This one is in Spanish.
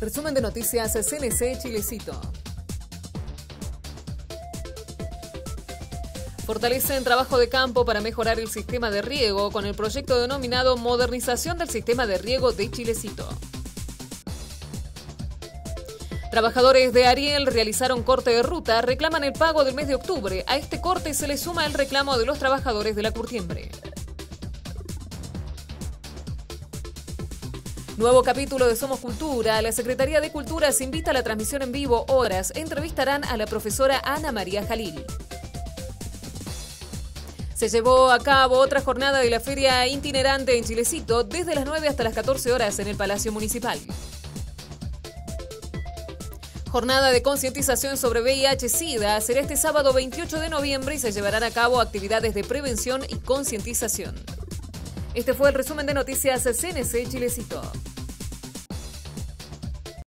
Resumen de noticias CNC Chilecito. Fortalecen trabajo de campo para mejorar el sistema de riego con el proyecto denominado Modernización del Sistema de Riego de Chilecito. Trabajadores de Ariel realizaron corte de ruta, reclaman el pago del mes de octubre. A este corte se le suma el reclamo de los trabajadores de la Curtiembre. Nuevo capítulo de Somos Cultura. La Secretaría de Cultura se invita a la transmisión en vivo Horas. Entrevistarán a la profesora Ana María Jalil. Se llevó a cabo otra jornada de la feria itinerante en Chilecito desde las 9 hasta las 14 horas en el Palacio Municipal. Jornada de concientización sobre VIH-Sida será este sábado 28 de noviembre y se llevarán a cabo actividades de prevención y concientización. Este fue el resumen de noticias CNC Chilecito.